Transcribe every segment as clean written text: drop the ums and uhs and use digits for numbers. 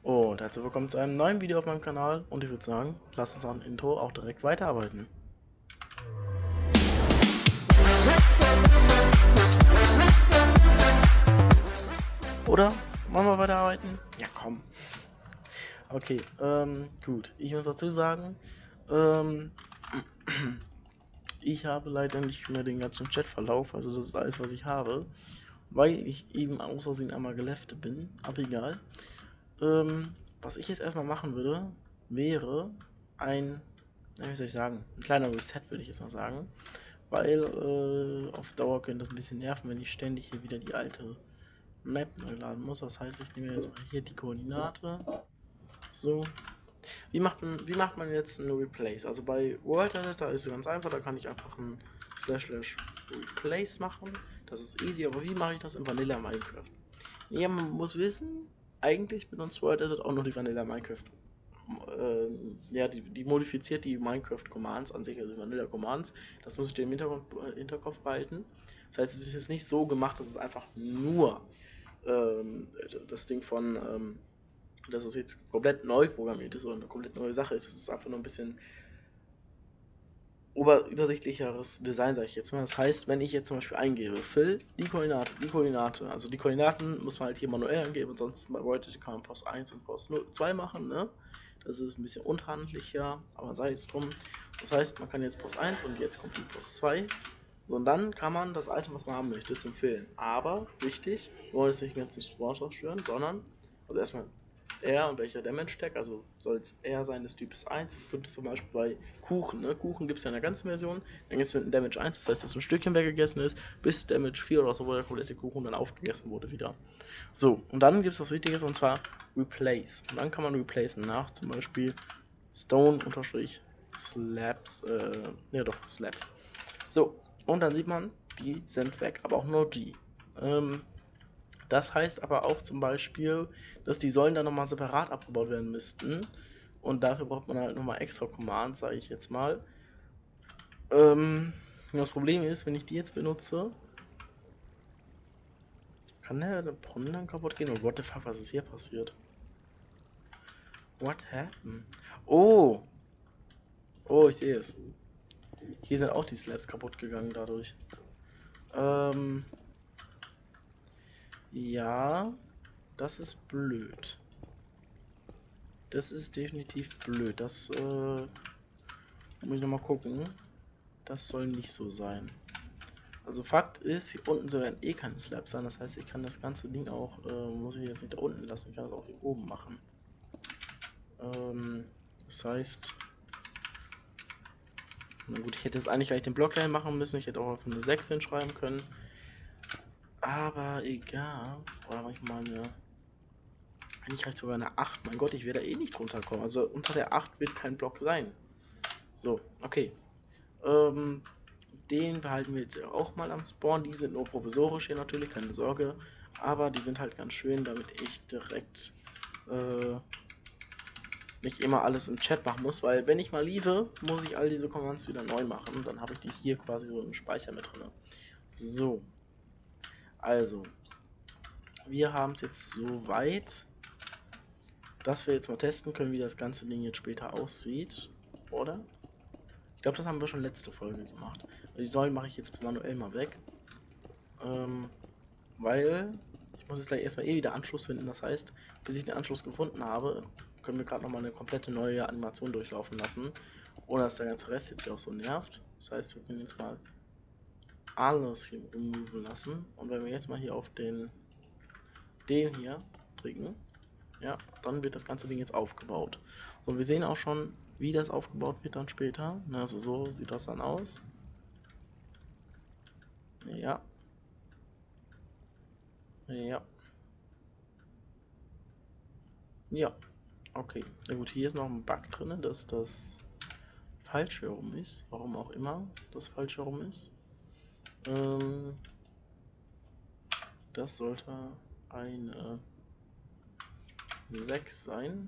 Und herzlich willkommen zu einem neuen Video auf meinem Kanal und ich würde sagen, lasst uns an Intro auch direkt weiterarbeiten. Oder? Wollen wir weiterarbeiten? Ja, komm. Okay, gut. Ich muss dazu sagen, ich habe leider nicht mehr den ganzen Chatverlauf, also das ist alles, was ich habe, weil ich eben aus Versehen einmal geleftet bin, aber egal. Was ich jetzt erstmal machen würde, wäre wie soll ich sagen, ein kleiner Reset würde ich jetzt mal sagen, weil auf Dauer könnte das ein bisschen nerven, wenn ich ständig hier wieder die alte Map neu laden muss. Das heißt, ich nehme jetzt mal hier die Koordinate. So. Wie macht man jetzt ein Replace? Also bei World Editor ist es ganz einfach, da kann ich einfach ein /replace machen. Das ist easy, aber wie mache ich das in Vanilla Minecraft? Ja, man muss wissen, eigentlich benutzt World Editor auch nur die Vanilla Minecraft. Ja, die modifiziert die Minecraft Commands an sich, also die Vanilla Commands. Das muss ich dir im Hinterkopf behalten. Das heißt, es ist jetzt nicht so gemacht, dass es einfach nur das Ding von, dass es jetzt komplett neu programmiert ist oder eine komplett neue Sache ist. Es ist einfach nur ein bisschen übersichtlicheres Design, sage ich jetzt mal. Das heißt, wenn ich jetzt zum Beispiel eingebe, Fill die Koordinate, also die Koordinaten muss man halt hier manuell angeben, ansonsten bei Void kann man Post 1 und Post 2 machen, ne? Das ist ein bisschen unhandlicher, aber sei es drum. Das heißt, man kann jetzt Post 1 und jetzt kommt die Post 2. So, und dann kann man das Item, was man haben möchte, zum Fillen. Aber, wichtig, wir wollen jetzt nicht ganz den Spawn stören, sondern, also erstmal R und welcher Damage Tag, also soll es R sein des Types 1, das könnte zum Beispiel bei Kuchen, ne? Kuchen gibt es ja in der ganzen Version, dann gibt es mit einem Damage 1, das heißt, dass ein Stückchen weggegessen ist, bis Damage 4 oder so, wo der komplette Kuchen dann aufgegessen wurde wieder. So, und dann gibt es was Wichtiges, und zwar Replace. Und dann kann man replacen nach zum Beispiel Stone-Slabs, ja doch, Slabs. So, und dann sieht man, die sind weg, aber auch nur die. Das heißt aber auch zum Beispiel, dass die Säulen dann nochmal separat abgebaut werden müssten. Und dafür braucht man halt nochmal extra Commands, sage ich jetzt mal. Das Problem ist, wenn ich die jetzt benutze, kann der Brunnen dann kaputt gehen? Oh, what the fuck, was ist hier passiert? What happened? Oh! Oh, ich sehe es. Hier sind auch die Slabs kaputt gegangen dadurch. Ja, das ist blöd. Das ist definitiv blöd. Das muss ich nochmal gucken. Das soll nicht so sein. Also Fakt ist, hier unten sollen eh keine Slabs sein. Das heißt, ich kann das ganze Ding auch, muss ich jetzt nicht da unten lassen. Ich kann es auch hier oben machen. Das heißt, na gut, ich hätte jetzt eigentlich gleich den Block rein machen müssen. Ich hätte auch auf eine 6 hinschreiben können. Aber egal. Oder manchmal eine. Eigentlich reicht sogar eine 8. Mein Gott, ich werde eh nicht runterkommen. Also unter der 8 wird kein Block sein. So, okay. Den behalten wir jetzt auch mal am Spawn. Die sind nur provisorisch hier natürlich, keine Sorge. Aber die sind halt ganz schön, damit ich direkt nicht immer alles im Chat machen muss. Weil wenn ich mal liebe, muss ich all diese Commands wieder neu machen. Und dann habe ich die hier quasi so im Speicher mit drin. So. Also. Wir haben es jetzt so weit, dass wir jetzt mal testen können, wie das ganze Ding jetzt später aussieht, oder? Ich glaube, das haben wir schon letzte Folge gemacht. Die Säulen mache ich jetzt manuell mal weg, weil ich muss jetzt gleich erstmal wieder Anschluss finden. Das heißt, bis ich den Anschluss gefunden habe, können wir gerade nochmal eine komplette neue Animation durchlaufen lassen, ohne dass der ganze Rest jetzt hier auch so nervt. Das heißt, wir können jetzt mal alles hier removen lassen, und wenn wir jetzt mal hier auf den hier drücken, ja, dann wird das ganze Ding jetzt aufgebaut. So, wir sehen auch schon, wie das aufgebaut wird dann später. Also so sieht das dann aus. Ja. Ja. Ja. Okay. Na gut, hier ist noch ein Bug drin, dass das falsch herum ist. Warum auch immer das falsch herum ist. Das sollte eine 6 sein.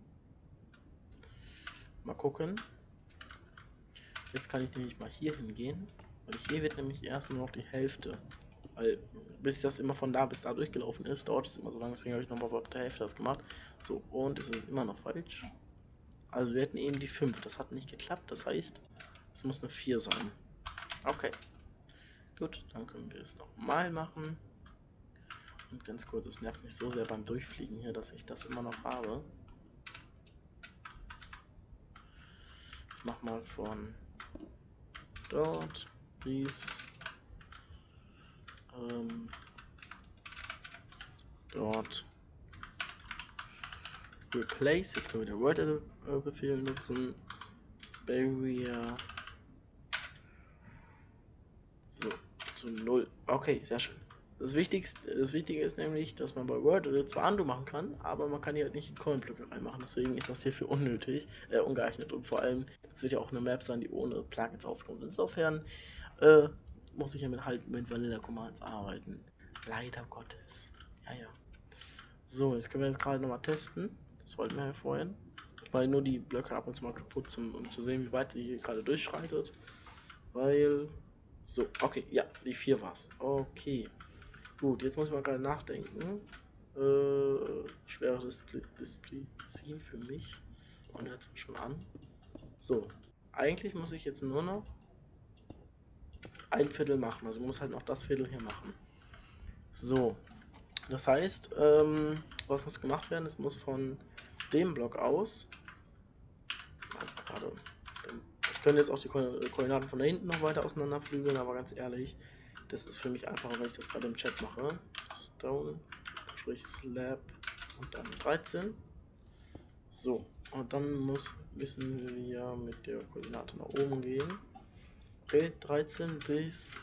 Mal gucken. Jetzt kann ich nämlich mal hier hingehen, weil hier wird nämlich erst nur noch die Hälfte Weil bis das immer von da bis da durchgelaufen ist, dauert es immer so lange, deswegen habe ich nochmal bei der Hälfte das gemacht. So, und es ist immer noch falsch. Also wir hätten eben die 5, das hat nicht geklappt, das heißt, es muss eine 4 sein. Okay. Gut, dann können wir es nochmal machen. Und ganz kurz, es nervt mich so sehr beim Durchfliegen hier, dass ich das immer noch habe. Ich mach mal von dort bis dort replace. Jetzt können wir den Word-Befehl nutzen. Barrier so zu 0. Okay, sehr schön. Das Wichtige ist nämlich, dass man bei Word zwar Undo machen kann, aber man kann hier halt nicht Column-Blöcke reinmachen. Deswegen ist das hier für unnötig, ungeeignet. Und vor allem, es wird ja auch eine Map sein, die ohne Plugins auskommt. Insofern muss ich ja mit Vanilla Commands arbeiten. Leider Gottes. Ja. So, jetzt können wir gerade nochmal testen. Das wollten wir ja vorhin. Weil nur die Blöcke ab und zu mal kaputt, um zu sehen, wie weit die hier gerade durchschreitet. Weil. So, okay, ja, die 4 war's. Okay. Gut, jetzt muss ich mal gerade nachdenken. Schweres Disziplin für mich. Und jetzt schon an. So, eigentlich muss ich jetzt nur noch ein Viertel machen. Also muss halt noch das Viertel hier machen. So, das heißt, was muss gemacht werden? Es muss von dem Block aus. Ich könnte jetzt auch die Koordinaten von da hinten noch weiter auseinanderflügeln, aber ganz ehrlich, das ist für mich einfacher, wenn ich das gerade im Chat mache. Stone, Slab und dann 13. So, und dann müssen wir mit der Koordinate nach oben gehen. Okay, 13 bis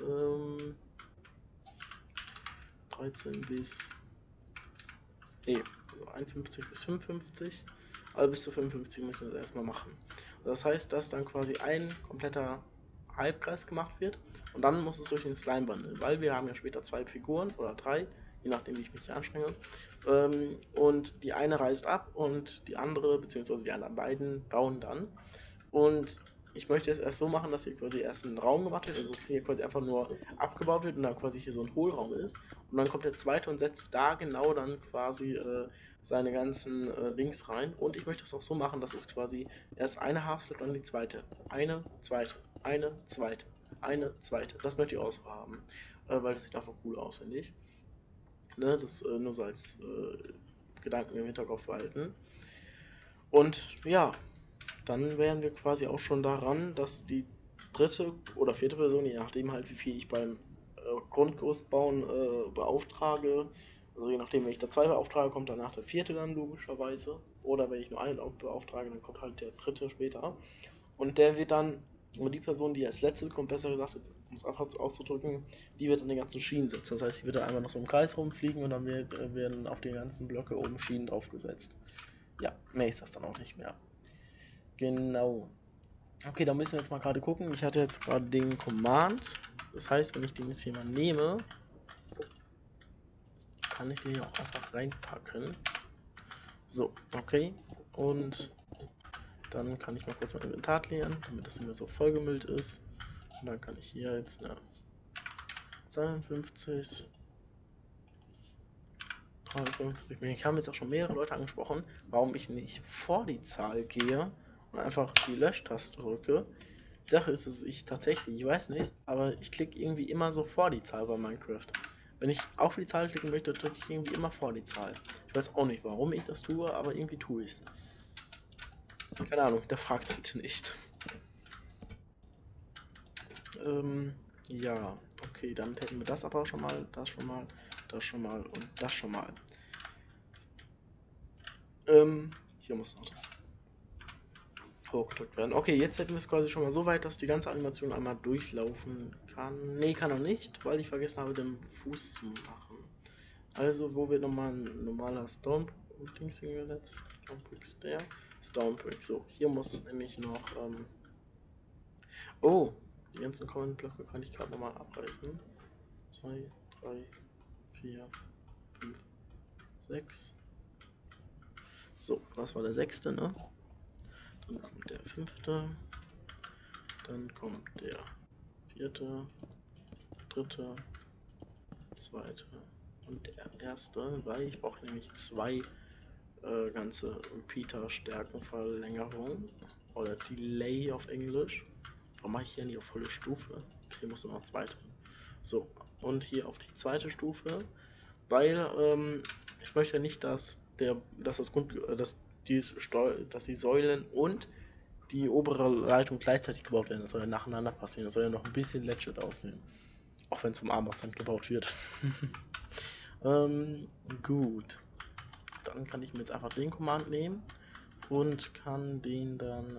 51 bis 55. Also bis zu 55 müssen wir das erstmal machen. Das heißt, dass dann quasi ein kompletter Halbkreis gemacht wird und dann muss es durch den Slime wandeln, weil wir haben ja später 2 Figuren oder 3, je nachdem wie ich mich hier anstrenge. Und die eine reißt ab und die andere, beziehungsweise die anderen beiden, bauen dann. Und ich möchte es erst so machen, dass hier quasi erst ein Raum gemacht wird, also dass hier quasi einfach nur abgebaut wird und dann quasi hier so ein Hohlraum ist. Und dann kommt der zweite und setzt da genau dann quasi seine ganzen Links rein. Und ich möchte es auch so machen, dass es quasi erst eine Half-Slab, dann die zweite. Eine, zweite, eine, zweite, eine, zweite. Das möchte ich auch so haben, weil das sieht einfach cool aus, finde ich. Ne, das nur so als Gedanken im Hinterkopf behalten. Und ja, dann wären wir quasi auch schon daran, dass die dritte oder vierte Person, je nachdem halt wie viel ich beim Grundgerüst bauen beauftrage, also je nachdem, wenn ich da 2 beauftrage, kommt danach der vierte dann logischerweise, oder wenn ich nur einen beauftrage, dann kommt halt der dritte später. Und der wird dann, und die Person, die als letzte kommt, besser gesagt, um es einfach auszudrücken, die wird an den ganzen Schienen setzen. Das heißt, sie wird dann einfach noch so im Kreis rumfliegen und dann werden auf den ganzen Blöcke oben Schienen draufgesetzt. Ja, mehr ist das dann auch nicht mehr. Genau. Okay, da müssen wir jetzt mal gerade gucken. Ich hatte jetzt gerade den Command. Das heißt, wenn ich den jetzt hier mal nehme, kann ich den hier auch einfach reinpacken. So, okay. Und dann kann ich mal kurz mein Inventar klären, damit das nicht mehr so vollgemüllt ist. Und dann kann ich hier jetzt eine 52, 53. Ich habe jetzt auch schon mehrere Leute angesprochen, warum ich nicht vor die Zahl gehe und einfach die Löschtaste drücke. Die Sache ist, dass ich tatsächlich, ich weiß nicht, aber ich klicke irgendwie immer so vor die Zahl bei Minecraft. Wenn ich auf die Zahl klicken möchte, drücke ich irgendwie immer vor die Zahl. Ich weiß auch nicht, warum ich das tue, aber irgendwie tue ich es. Keine Ahnung, der fragt bitte nicht. Ja, okay, damit hätten wir das aber schon mal, das schon mal, das schon mal und das schon mal. Hier muss noch das hochgedrückt werden. Okay, jetzt hätten wir es quasi schon mal so weit, dass die ganze Animation einmal durchlaufen kann. Ne, kann er nicht, weil ich vergessen habe, den Fuß zu machen. Also, wo wird nochmal ein normaler Stone-Dings hingesetzt? Stonebricks der. Stonebrick, so. Hier muss nämlich noch, oh, die ganzen Command-Blöcke kann ich gerade nochmal abreißen. 2, 3, 4, 5, 6. So, das war der 6., ne? Dann kommt der 5., dann kommt der 4., 3., zweite und der erste, weil ich brauche nämlich zwei ganze Repeater-Stärkenverlängerung oder Delay auf Englisch. Warum mache ich hier nicht auf volle Stufe? Hier muss noch zweite. So, und hier auf die zweite Stufe, weil ich möchte nicht, dass die Säulen und die obere Leitung gleichzeitig gebaut werden. Das soll ja nacheinander passieren. Das soll ja noch ein bisschen legit aussehen. Auch wenn es vom Armbruststand gebaut wird. Gut. Dann kann ich mir jetzt einfach den Command nehmen und kann den dann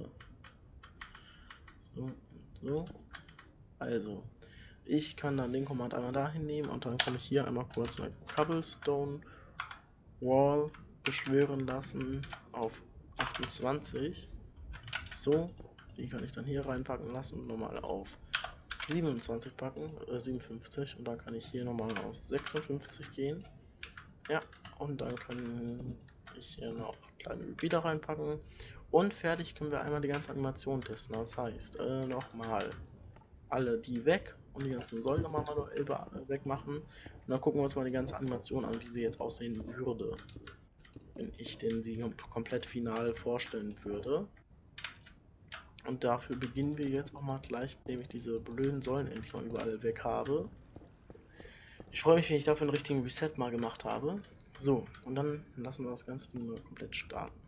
so. Also, ich kann dann den Command einmal dahin nehmen und dann kann ich hier einmal kurz eine Cobblestone Wall beschwören lassen auf 28. So, die kann ich dann hier reinpacken lassen und nochmal auf 27 packen, 57, und dann kann ich hier nochmal auf 56 gehen. Ja, und dann kann ich hier noch kleine Repeater reinpacken und fertig können wir einmal die ganze Animation testen. Das heißt, nochmal alle die weg und die ganzen Säulen nochmal manuell wegmachen und dann gucken wir uns mal die ganze Animation an, wie sie jetzt aussehen würde, wenn ich sie komplett final vorstellen würde. Und dafür beginnen wir jetzt auch mal gleich, indem ich diese blöden Säulen endlich mal überall weg habe. Ich freue mich, wenn ich dafür einen richtigen Reset mal gemacht habe. So, und dann lassen wir das ganze Ding mal komplett starten.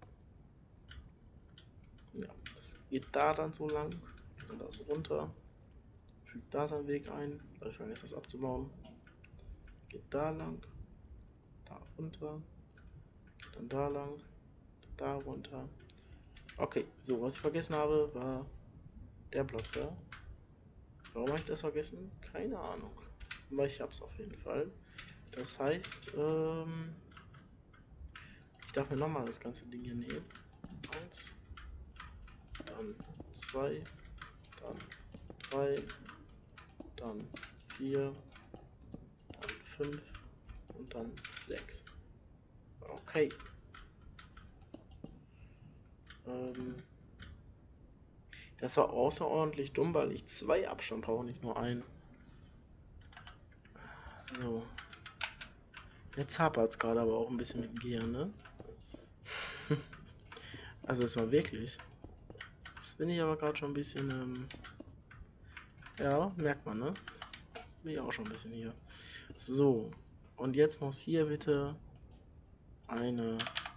Ja, das geht da dann so lang, dann das runter, fügt da seinen Weg ein, ich vergesse das abzubauen. Geht da lang, da runter, geht dann da lang, da runter. Okay, so, was ich vergessen habe, war der Block da. Warum habe ich das vergessen? Keine Ahnung. Aber ich hab's auf jeden Fall. Das heißt, ich darf mir nochmal das ganze Ding hier nehmen. 1, dann 2, dann 3, dann 4, dann 5 und dann 6. Okay. Das war außerordentlich dumm, weil ich 2 Abstand brauche, nicht nur einen. So. Jetzt hapert es gerade aber auch ein bisschen mit dem Gehirn, ne? Also das war wirklich. Jetzt bin ich aber gerade schon ein bisschen, ja, merkt man, ne? Bin ich auch schon ein bisschen hier. So. Und jetzt muss hier bitte eine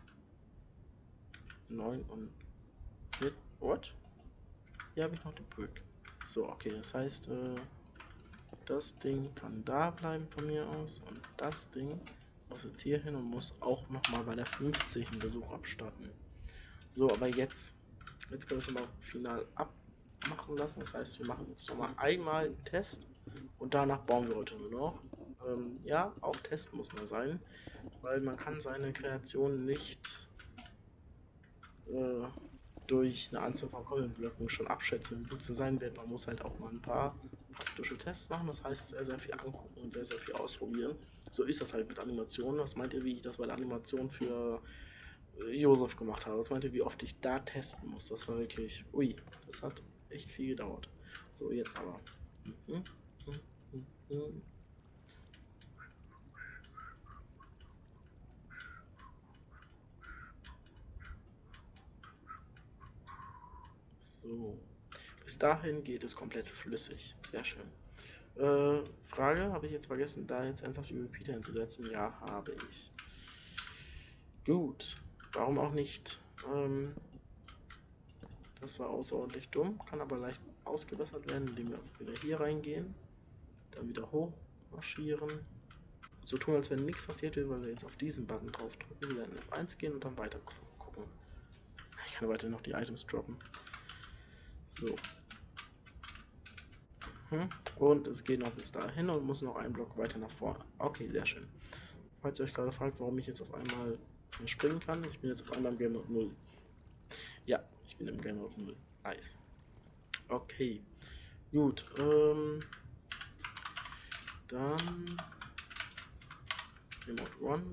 9 und mit. What? Hier habe ich noch die Brick. So, okay, das heißt, das Ding kann da bleiben von mir aus und das Ding muss jetzt hier hin und muss auch nochmal bei der 50 einen Besuch abstatten. So, aber jetzt können wir es mal final abmachen lassen. Das heißt, wir machen jetzt nochmal einmal einen Test und danach bauen wir heute nur noch. Ja, auch Test muss man sein, weil man kann seine Kreation nicht durch eine Anzahl von Koppelblöcken schon abschätzen, wie gut sie sein wird. Man muss halt auch mal ein paar praktische Tests machen, das heißt sehr, sehr viel angucken und sehr, sehr viel ausprobieren. So ist das halt mit Animationen. Was meint ihr, wie ich das bei der Animation für Josef gemacht habe? Was meint ihr, wie oft ich da testen muss? Das war wirklich, ui, das hat echt viel gedauert. So, jetzt aber. So, bis dahin geht es komplett flüssig. Sehr schön. Frage, habe ich jetzt vergessen, da jetzt ernsthaft die Repeater hinzusetzen? Ja, habe ich. Gut, warum auch nicht? Das war außerordentlich dumm, kann aber leicht ausgebessert werden, indem wir wieder hier reingehen, dann wieder hoch marschieren. So tun, als wenn nichts passiert wäre, weil wir jetzt auf diesen Button drauf drücken, wieder in F1 gehen und dann weiter gucken. Ich kann weiter noch die Items droppen. So. Und es geht noch bis dahin und muss noch einen Block weiter nach vorne. Okay, sehr schön. Falls ihr euch gerade fragt, warum ich jetzt auf einmal springen kann, ich bin jetzt auf einmal im Game Mode 0. Ja, ich bin im Game Mode 0. Nice. Okay. Gut, dann Game Mode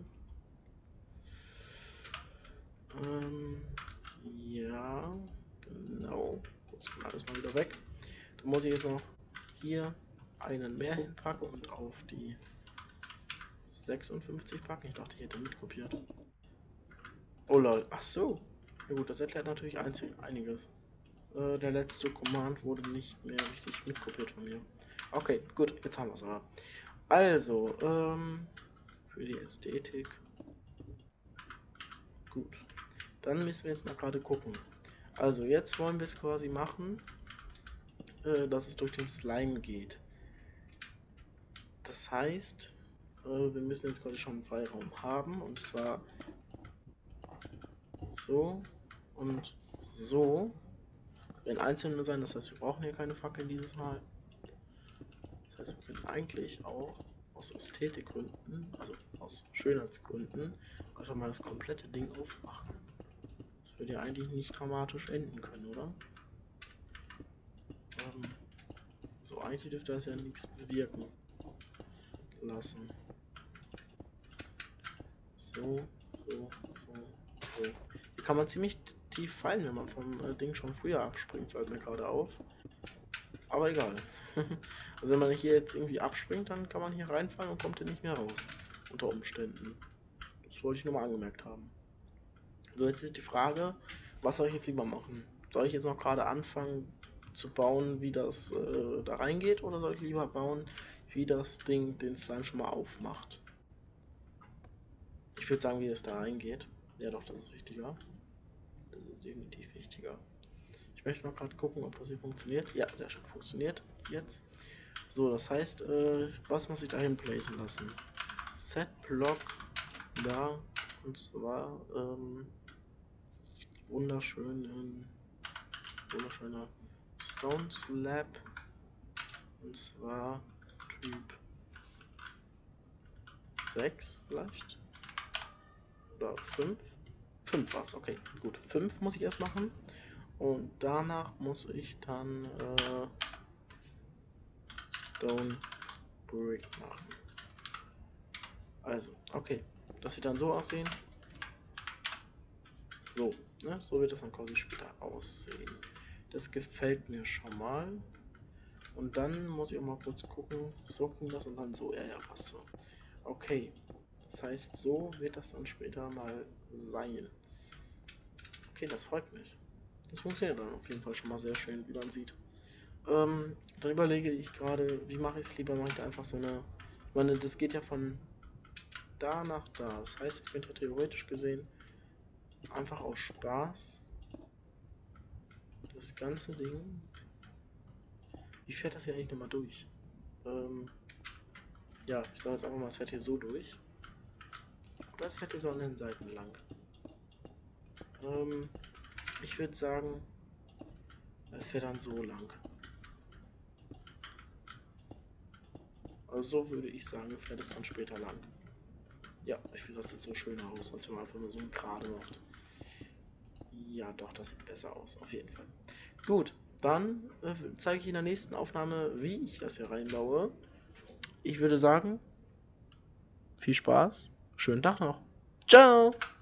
1. Ja, genau. Alles mal wieder weg. Dann muss ich jetzt noch hier einen mehr hinpacken und auf die 56 packen. Ich dachte, ich hätte mitkopiert. Oh lol, ach so. Ja gut, das erklärt natürlich einiges. Der letzte Command wurde nicht mehr richtig mitkopiert von mir. Okay, gut, jetzt haben wir es aber. Also, für die Ästhetik. Gut. Dann müssen wir jetzt mal gerade gucken. Also, jetzt wollen wir es quasi machen, dass es durch den Slime geht. Das heißt, wir müssen jetzt quasi schon einen Freiraum haben. Und zwar so und so. Wenn einzelne sein, das heißt, wir brauchen hier keine Fackeln dieses Mal. Das heißt, wir können eigentlich auch aus Ästhetikgründen, also aus Schönheitsgründen, einfach mal das komplette Ding aufmachen. Das würde ja eigentlich nicht dramatisch enden können, oder? So, eigentlich dürfte das ja nichts bewirken lassen. So, so, so, so. Hier kann man ziemlich tief fallen, wenn man vom Ding schon früher abspringt, fällt mir gerade auf. Aber egal. Also wenn man hier jetzt irgendwie abspringt, dann kann man hier reinfallen und kommt hier nicht mehr raus. Unter Umständen. Das wollte ich nur mal angemerkt haben. So, jetzt ist die Frage, was soll ich jetzt lieber machen? Soll ich jetzt noch gerade anfangen zu bauen, wie das da reingeht, oder soll ich lieber bauen, wie das Ding den Slime schon mal aufmacht? Ich würde sagen, wie es da reingeht. Ja doch, das ist wichtiger. Das ist definitiv wichtiger. Ich möchte mal gerade gucken, ob das hier funktioniert. Ja, sehr schön, funktioniert jetzt. So, das heißt, was muss ich da hinplacen lassen? Set Block da, und zwar wunderschöner Stone Slab, und zwar Typ 6 vielleicht, oder 5. 5 war es, okay, gut. 5 muss ich erst machen, und danach muss ich dann Stone Brick machen. Also, okay, das wird dann so aussehen. So, ne? So wird das dann quasi später aussehen. Das gefällt mir schon mal. Und dann muss ich auch mal kurz gucken, so ging das und dann so, ja, passt so. Okay, das heißt, so wird das dann später mal sein. Okay, das freut mich. Das funktioniert dann auf jeden Fall schon mal sehr schön, wie man sieht. Dann überlege ich gerade, wie mache ich es lieber, mache ich da einfach so eine, ich meine, das geht ja von da nach da. Das heißt, ich könnte theoretisch gesehen einfach aus Spaß das ganze Ding. Wie fährt das hier eigentlich nochmal durch? Ja, ich sage jetzt einfach mal, es fährt hier so durch. Oder es fährt hier so an den Seiten lang. Ich würde sagen, es fährt dann so lang. Also so würde ich sagen, fährt es dann später lang. Ja, ich finde, das sieht so schöner aus, als wenn man einfach nur so ein Gerade macht. Ja, doch, das sieht besser aus, auf jeden Fall. Gut, dann zeige ich in der nächsten Aufnahme, wie ich das hier reinbaue. Ich würde sagen, viel Spaß, schönen Tag noch. Ciao!